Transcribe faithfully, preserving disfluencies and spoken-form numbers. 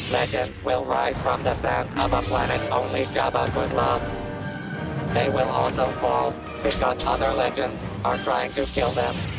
Legends will rise from the sands of a planet only Jabba could love. They will also fall, because other legends are trying to kill them.